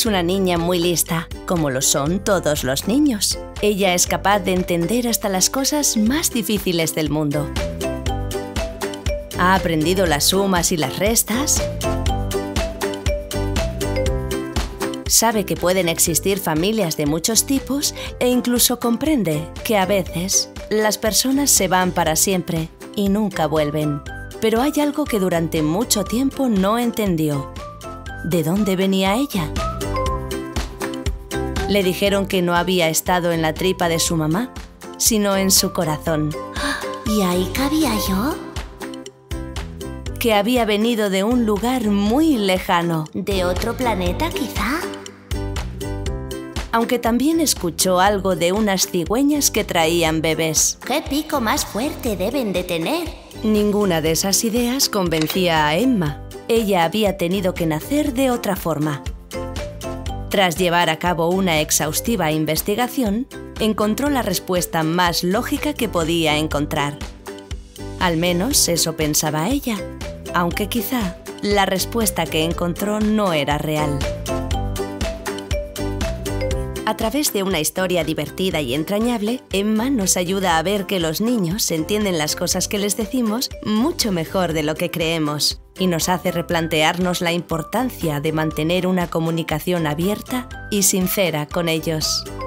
es una niña muy lista, como lo son todos los niños. Ella es capaz de entender hasta las cosas más difíciles del mundo. Ha aprendido las sumas y las restas. Sabe que pueden existir familias de muchos tipos e incluso comprende que a veces las personas se van para siempre y nunca vuelven. Pero hay algo que durante mucho tiempo no entendió. ¿De dónde venía ella? Le dijeron que no había estado en la tripa de su mamá, sino en su corazón. ¿Y ahí cabía yo? Que había venido de un lugar muy lejano. ¿De otro planeta, quizá? Aunque también escuchó algo de unas cigüeñas que traían bebés. ¡Qué pico más fuerte deben de tener! Ninguna de esas ideas convencía a Emma. Ella había tenido que nacer de otra forma. Tras llevar a cabo una exhaustiva investigación, encontró la respuesta más lógica que podía encontrar. Al menos eso pensaba ella, aunque quizá la respuesta que encontró no era real. A través de una historia divertida y entrañable, Emma nos ayuda a ver que los niños entienden las cosas que les decimos mucho mejor de lo que creemos y nos hace replantearnos la importancia de mantener una comunicación abierta y sincera con ellos.